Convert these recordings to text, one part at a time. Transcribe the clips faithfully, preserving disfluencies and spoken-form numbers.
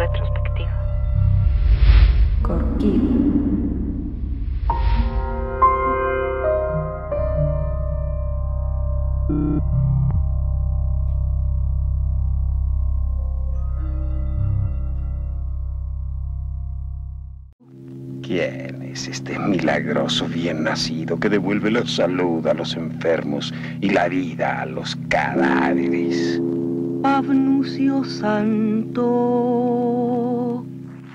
retrospectiva. Corquil. ¿Quién es este milagroso bien nacido que devuelve la salud a los enfermos y la vida a los cadáveres? Pafnucio Santo.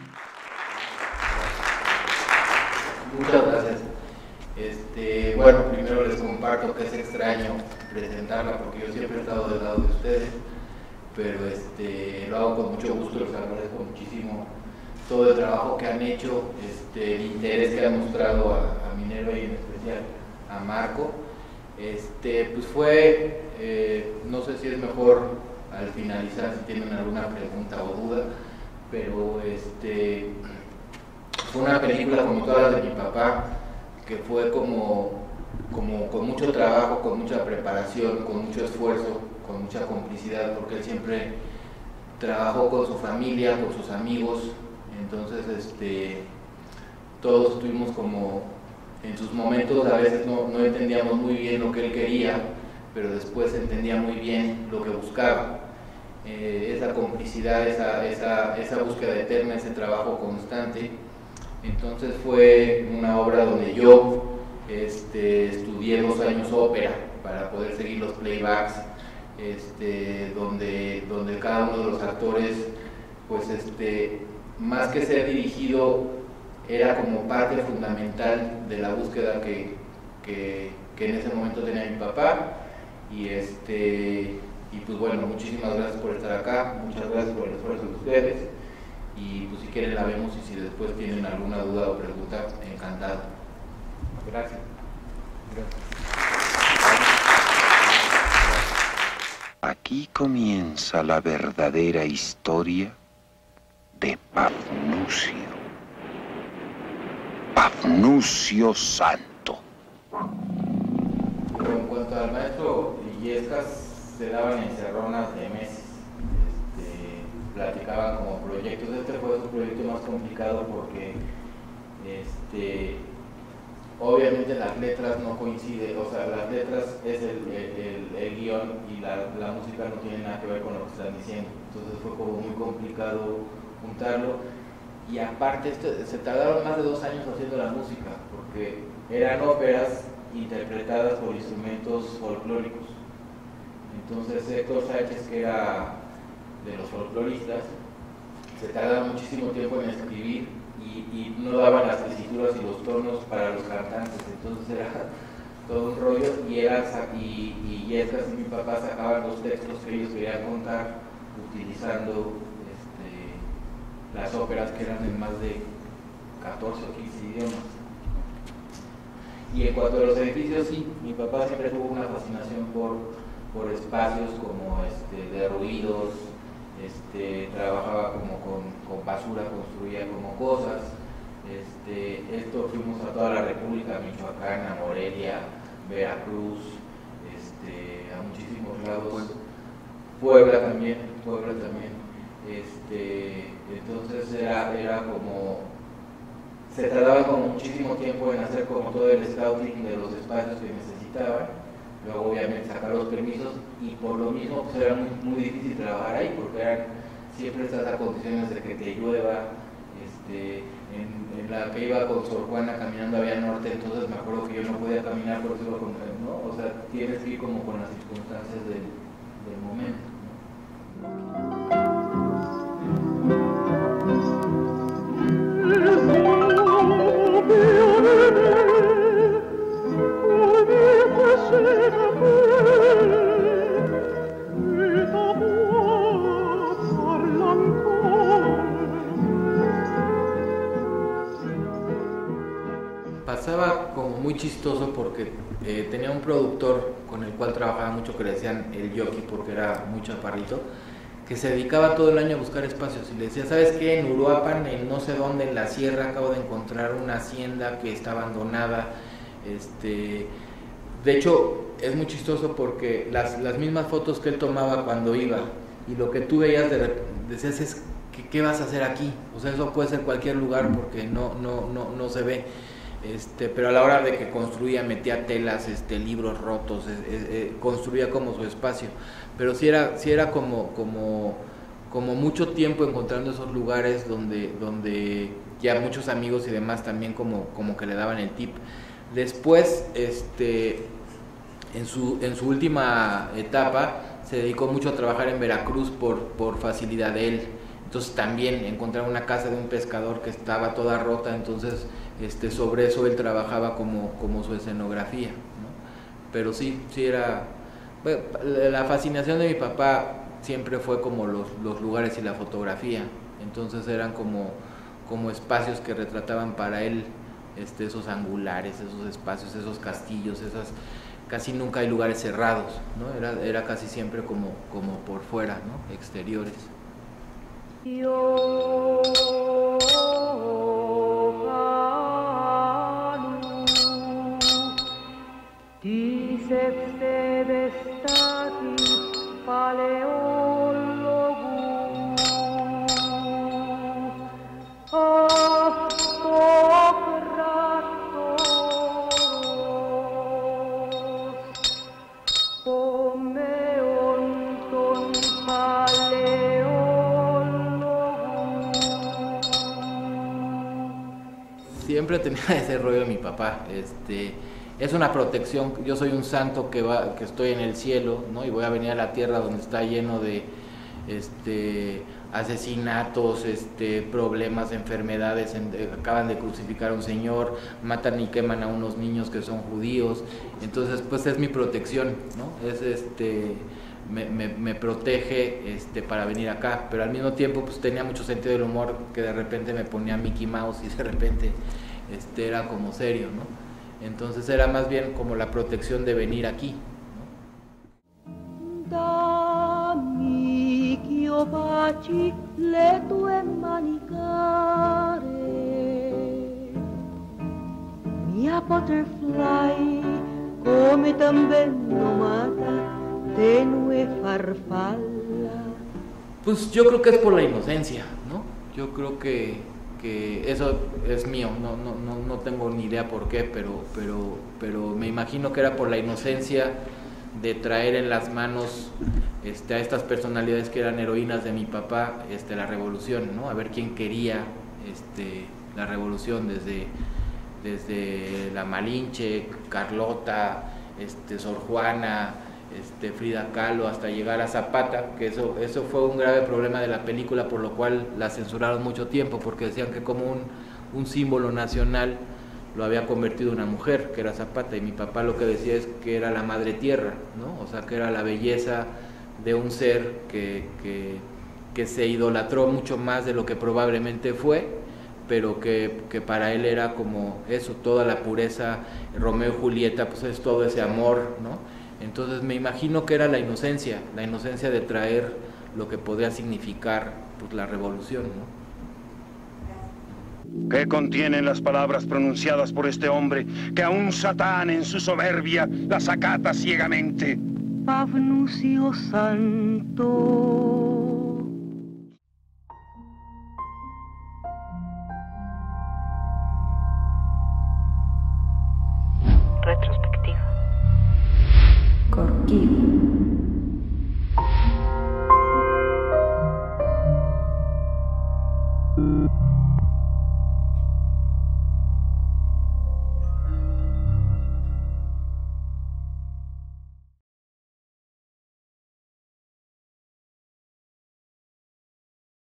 Muchas gracias. Este, bueno, primero les comparto que es extraño presentarla porque yo siempre he estado del lado de ustedes, pero este, lo hago con mucho gusto, les agradezco muchísimo todo el trabajo que han hecho, este, el interés que han mostrado a, a Minerva y en especial a Marco. Este, pues fue, eh, no sé si es mejor al finalizar si tienen alguna pregunta o duda, pero este, fue una película como todas las de mi papá, que fue como, como con mucho trabajo, con mucha preparación, con mucho esfuerzo, con mucha complicidad, porque él siempre trabajó con su familia, con sus amigos. Entonces, este, todos estuvimos como en sus momentos, a veces no, no entendíamos muy bien lo que él quería, pero después entendía muy bien lo que buscaba. Eh, esa complicidad, esa, esa, esa búsqueda eterna, ese trabajo constante. Entonces fue una obra donde yo este, estudié dos años ópera para poder seguir los playbacks, este, donde, donde cada uno de los actores, pues este, más que ser dirigido, era como parte fundamental de la búsqueda que, que, que en ese momento tenía mi papá. Y, este, y pues bueno, muchísimas gracias por estar acá, muchas gracias por el esfuerzo de ustedes. Y pues si quieren la vemos y si después tienen alguna duda o pregunta, encantado. Gracias. Gracias. Aquí comienza la verdadera historia de Pafnucio. Pafnucio Santo. Pero en cuanto al maestro Illescas, se daban encerronas de meses. Este, platicaban como proyectos. Este fue su proyecto más complicado porque este, obviamente las letras no coinciden, o sea, las letras es el, el, el, el guión y la, la música no tiene nada que ver con lo que están diciendo. Entonces fue como muy complicado juntarlo, y aparte esto, se tardaron más de dos años haciendo la música porque eran óperas interpretadas por instrumentos folclóricos. Entonces Héctor Sánchez, que era de los folcloristas, se tardaba muchísimo tiempo en escribir y, y no daban las tesituras y los tonos para los cantantes, entonces era todo un rollo, y, era, y, y Illescas y mi papá sacaban los textos que ellos querían contar utilizando las óperas, que eran en más de catorce o quince idiomas. Y en cuanto a los edificios, sí, mi papá siempre tuvo una fascinación por, por espacios como este, de ruidos, este, trabajaba como con, con basura, construía como cosas. Este, esto fuimos a toda la República, Michoacán, a Morelia, Veracruz, este, a muchísimos lados, Puebla también, Puebla también. Este, entonces era, era como, se tardaba como muchísimo tiempo en hacer como todo el scouting de los espacios que necesitaban, luego obviamente sacar los permisos, y por lo mismo pues era muy, muy difícil trabajar ahí porque eran siempre estas condiciones de que te llueva. Este, en, en la que iba con Sor Juana caminando a Vía Norte, entonces me acuerdo que yo no podía caminar por eso iba con, ¿no? O sea, tienes que ir como con las circunstancias del, del momento, ¿no? Pasaba como muy chistoso porque eh, tenía un productor con el cual trabajaba mucho, que le decían el Yoki porque era muy chaparrito, que se dedicaba todo el año a buscar espacios, y le decía, ¿sabes qué? En Uruapan, en no sé dónde, en la sierra, acabo de encontrar una hacienda que está abandonada. Este, de hecho, es muy chistoso porque las, las mismas fotos que él tomaba cuando iba, y lo que tú veías, de, decías, es, ¿qué, qué vas a hacer aquí? O sea, eso puede ser cualquier lugar porque no, no, no, no se ve. Este, pero a la hora de que construía, metía telas, este, libros rotos, eh, eh, construía como su espacio. Pero sí era, sí era como, como, como mucho tiempo encontrando esos lugares donde, donde ya muchos amigos y demás también como, como que le daban el tip. Después, este, en su, en su última etapa, se dedicó mucho a trabajar en Veracruz por, por facilidad de él. Entonces también encontrar una casa de un pescador que estaba toda rota, entonces este, sobre eso él trabajaba como, como su escenografía, ¿no? Pero sí, sí era... Bueno, la fascinación de mi papá siempre fue como los, los lugares y la fotografía, entonces eran como, como espacios que retrataban para él este, esos angulares, esos espacios, esos castillos, esas... Casi nunca hay lugares cerrados, ¿no? Era, era casi siempre como, como por fuera, ¿no? Exteriores. Yo, Siempre tenía ese rollo de mi papá, este, es una protección. Yo soy un santo que va, que estoy en el cielo, ¿no? Y voy a venir a la tierra donde está lleno de este, asesinatos, este, problemas, enfermedades. En, acaban de crucificar a un señor, matan y queman a unos niños que son judíos. Entonces, pues es mi protección, ¿no? Es este, me, me, me protege este, para venir acá. Pero al mismo tiempo, pues tenía mucho sentido del humor, que de repente me ponía Mickey Mouse y de repente este, era como serio, ¿no? Entonces era más bien como la protección de venir aquí, ¿no? Mia butterfly, come también no mata, tenue farfalla. Pues yo creo que es por la inocencia, ¿no? Yo creo que que eso es mío, no, no, no, no tengo ni idea por qué, pero, pero, pero me imagino que era por la inocencia de traer en las manos este, a estas personalidades que eran heroínas de mi papá, este, la revolución, ¿no? A ver quién quería este, la revolución, desde, desde la Malinche, Carlota, este, Sor Juana, Este, Frida Kahlo, hasta llegar a Zapata, que eso, eso fue un grave problema de la película, por lo cual la censuraron mucho tiempo, porque decían que como un, un símbolo nacional lo había convertido una mujer, que era Zapata, y mi papá lo que decía es que era la madre tierra, ¿no? O sea, que era la belleza de un ser que, que, que se idolatró mucho más de lo que probablemente fue, pero que, que para él era como eso, toda la pureza. Romeo y Julieta, pues es todo ese amor, ¿no? Entonces me imagino que era la inocencia, la inocencia de traer lo que podría significar pues, la revolución, ¿no? ¿Qué contienen las palabras pronunciadas por este hombre que aún Satán en su soberbia las acata ciegamente? Pafnucio Santo.